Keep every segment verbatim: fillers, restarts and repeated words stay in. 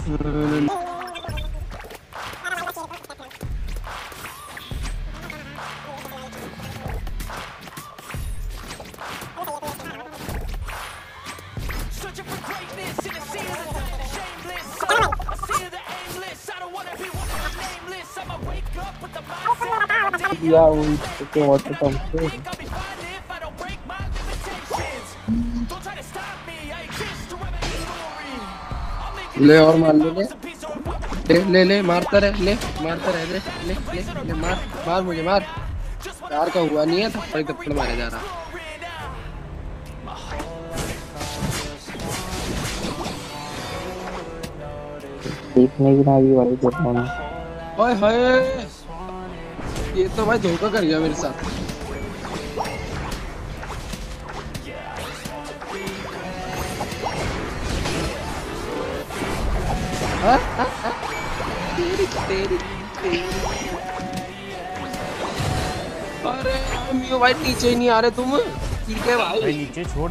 या उसके water pump से ले और मार ले ले ले ले मारता रहे ले मारता रहे ले ले ले ले मार मार मुझे मार यार का हुआ नहीं है थप्पड़ थप्पड़ मारे जा रहा देखने की ना भी वाली देखो ना ओए हाय ये तो भाई धोखा कर गया मेरे साथ हाँ हाँ हाँ तेरी तेरी तेरी अरे मियो भाई नीचे ही नहीं आ रहे तुम ठीक है भाई नीचे छोड़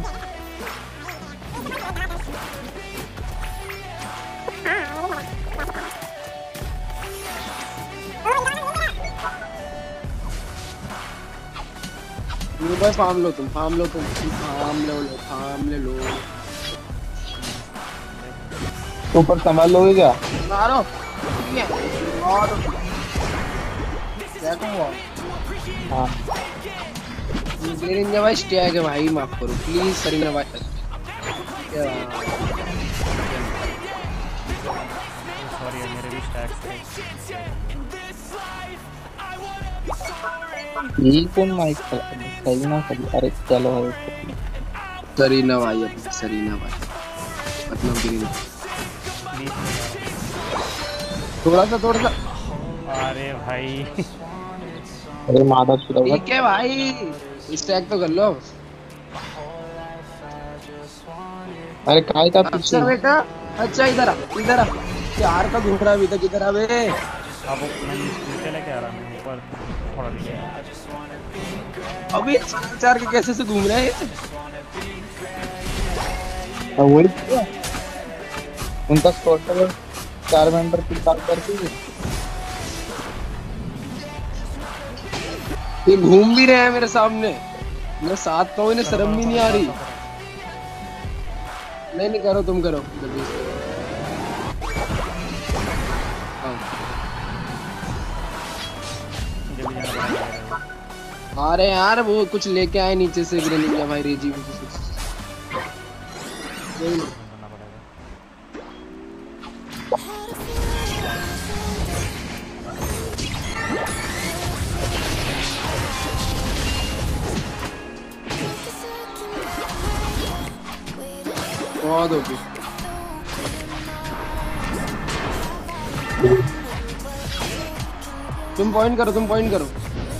मियो भाई फार्म लो तुम फार्म लो तुम फार्म लो लो फार्म ले लो ऊपर संभाल लोगे क्या मारो और क्या हुआ हाँ सरीना भाई स्टे आके भाई माफ करो प्लीज सरीना भाई सॉरी मेरे भी स्टैक्स ये कौन माइक सही ना सही अरे चलो है सरीना भाई अपना सरीना भाई अपना ग्रीन थोड़ा सा थोड़ा सा अरे भाई अरे मादा छुड़ा ठीक है भाई स्टैक तो कर लो अरे काय का पीछे अच्छा बेटा अच्छा इधर आ इधर आ चार का घूम रहा अभी तक इधर आ बे अब मैं नीचे लेके आ रहा हूं ऊपर थोड़ा नीचे अभी चार के कैसे से घूम रहे हैं अब वही तो उनका टोटल चार मेंबर की बात करती है ये घूम भी रहे हैं मेरे सामने मैं साथ का हूँ इन्हें शर्म भी नहीं आ रही नहीं नहीं करो तुम करो अरे यार वो कुछ लेके आए नीचे से ग्रेनिंग भाई रेजी बहुत होगी तुम पॉइंट करो तुम पॉइंट करो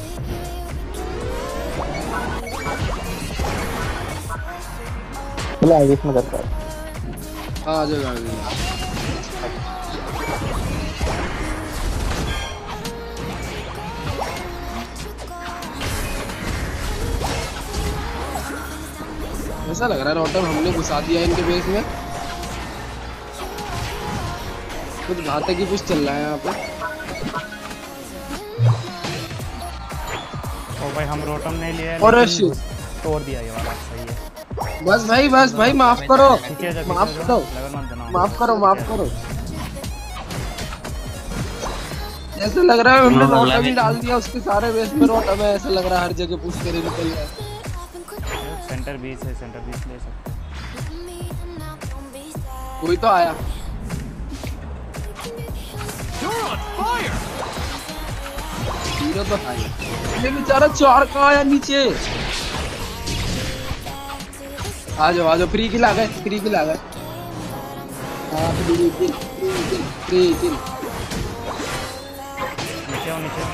चलो आगे इसमें करता है आ जाएगा आगे ऐसा लग रहा है रोटम हमने घुसा दिया इनके बेस में कुछ घातक ही कुछ चल रहा है यहाँ पे ओ भाई हम रोटम नहीं लिया और तोड़ दिया ये वाला सही है बस भाई बस भाई माफ करो माफ करो माफ करो माफ करो ऐसा लग रहा है हमने रोटम ही डाल दिया उसके सारे बेस में रोटम है ऐसा लग रहा है हर जगह पुश करे निकल रहा है सेंटर बीस है सेंटर बीस ले सकते कोई तो आया हीरो तो आया ये बेचारा चार का आया नीचे आ जाओ आ जाओ फ्री किल आ गए फ्री किल आ गए हाँ फ्री किल फ्री किल नीचे आओ नीचे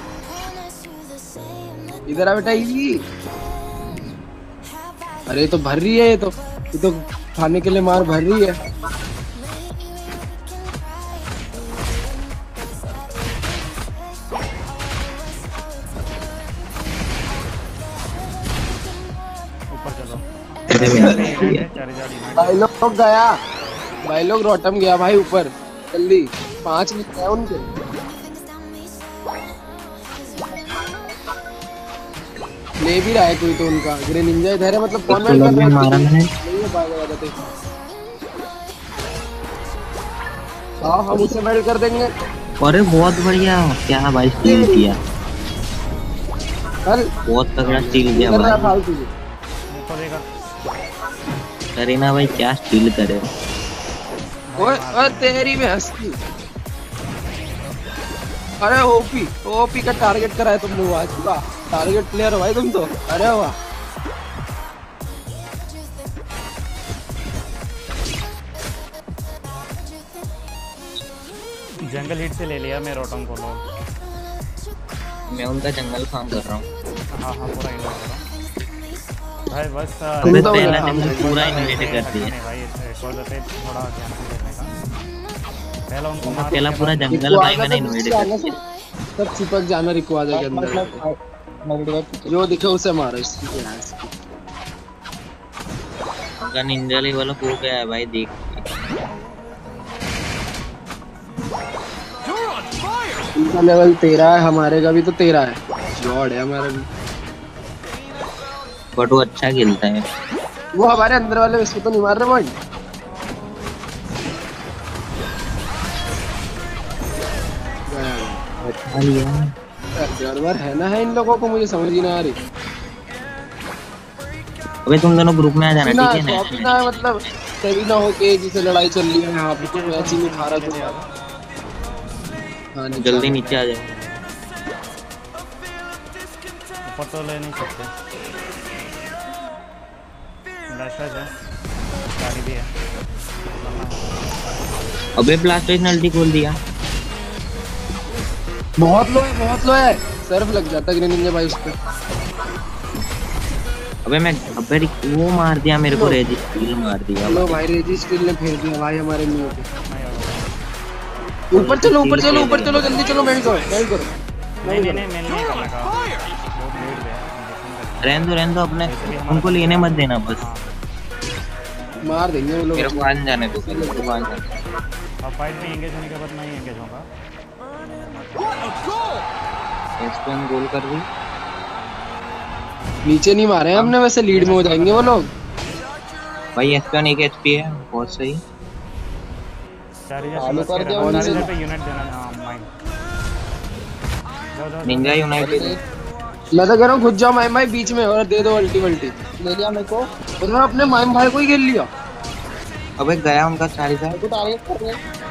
इधर आ बेटा इजी अरे तो भर रही है ये तो ये तो खाने के लिए मार भर रही है ऊपर चलो भाई लोग गया भाई लोग रोटम गया भाई ऊपर जल्दी पांच मिनट है उनके। ले भी रहा है कोई तो उनका ग्रे निंजा इधर है, मतलब कौन सोलह में मारा मैंने। नहीं है पाएगा ज्यादा तो। हाँ हम उसे मेल्ट कर देंगे। अरे बहुत बढ़िया, क्या भाई स्टील किया, चल बहुत तगड़ा स्टील किया कर रहा भाई। फालतू की। ऊपर देखा। करीना भाई क्या स्टील करे। ओए ओए तेरी भैंस की। अरे ओपी ओपी का टारगेट करा है तुमने, आज का टारगेट प्लेयर हो भाई तुम तो। अरे वाह जंगल हिट से ले लिया मैं रोटम को लो। मैं उनका जंगल फार्म कर रहा हूँ। हाँ हाँ पूरा इन्वाइट करो भाई बस। तुम अबे तो पहला बोला, जंगल हम- पूरा इन्वेट कर दिया। नहीं भाई रिकॉर्ड पे थोड़ा ध्यान से देने का। पहला उनको मारो, पहला उसके पूरा बाद- जंगल भाई मैंने इन्वेट कर आगे से दिया। सब चिपक जाना रिक्वाजा के अंदर, मतलब जो दिखे उसे मारो इसकी भैंस की। उनका निंजा लेवल हो गया है भाई, देख। उनका लेवल तेरह है, हमारे का भी तो तेरह है। जॉड है हमारा भी। बट वो अच्छा खेलता है। वो हमारे अंदर वाले इसको तो नहीं मार रहे भाई। अच्छा लिया। जानवर है ना है इन लोगों को, मुझे समझ ही ना आ रही। अबे तुम दोनों ग्रुप में आ जाना, ना ठीक है शॉपी ना। ना मतलब तभी ना हो के जिसे लड़ाई चल रही है यहाँ पे तो मैच ही नहीं खा रहा तो। हाँ नीचे जल्दी आ। नीचे आ जाओ। ऊपर तो ले नहीं सकते। फ्लैश है, गाड़ी भी है। अबे ब्लास्टर्स ने अल्टी खोल दिया। बहुत लो है बहुत लो है, सर्फ लग जाता ग्रीन निंजा भाई उस पे। अबे मैं अबे रिक- वो मार दिया मेरे को, रेजी स्टील मार दिया लो भाई। भाई रेजी स्टील ने फेंक दिया भाई हमारे मुंह पे। नहीं होगा। ऊपर चलो ऊपर चलो ऊपर चलो जल्दी चलो, मेल करो मेल करो। नहीं नहीं नहीं मेल नहीं करने का, बहुत लेट गया इंजेक्शन रहने दो रहने दो, अपने उनको लेने मत देना बस। का। मार देंगे वो मेरे लोग। को आने जाने दो, मेरे को आने जाने दो। अब फाइट में एंगेज होने के बाद नहीं एंगेज होगा। एस्टन गोल कर दी। नीचे नहीं मारे हैं हमने, वैसे लीड में हो जाएंगे वो लोग। भाई एस्टन एक एचपी है, बहुत सही। चार्जर चालू कर दिया उन्होंने। चार्जर पे यूनिट देना। हाँ माइंड जाओ जाओ निंजा यूनाइटेड। मैं तो कह रहा हूँ खुद जाओ माइम भाई बीच में और दे दो अल्टी वल्टी। ले लिया मेरे को, उन्होंने अपने माइम भाई को ही खेल लिया। अबे गया उनका चार्जर। मेरे को टारगेट कर रहे हैं।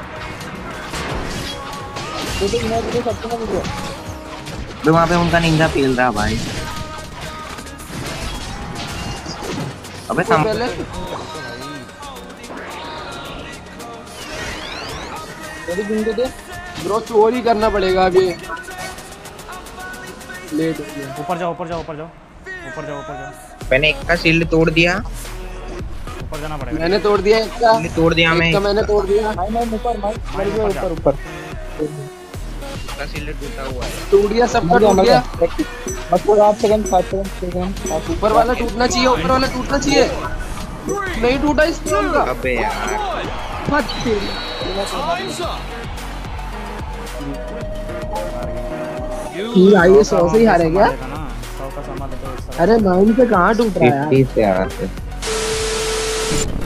तो तो इन्हें तो सबको ना मुझे अबे वहाँ पे उनका निंजा पेल रहा भाई। अबे तो सम पहले थोड़ी जिंदगी दे। ब्रो चोर ही करना पड़ेगा अभी, लेट हो गया। ऊपर जाओ ऊपर जाओ ऊपर जाओ ऊपर जाओ ऊपर जाओ मैंने एक का शील्ड तोड़ दिया। ऊपर जाना पड़ेगा। मैंने तोड़ दिया एक का, शील्ड तोड़ दिया मैं। एक का मैंने तोड़ दिया। भाई मैं ऊपर मार मर गया ऊपर ऊपर का शील्ड टूटा हुआ है। टूट गया सबका मर गया टूट मर गया। गया। बस वो आठ सेकंड सात सेकंड सेकंड आप ऊपर वाला टूटना चाहिए, ऊपर वाला टूटना चाहिए। नहीं टूटा इस स्टोन का। अबे यार हद तेरी। ये आई ये सौ से ही हारे क्या? ना सौ का सामान लेते हो इस तरह। अरे माइंड से कहाँ टूट रहा है यार? फिफ्टी से आ रहा है।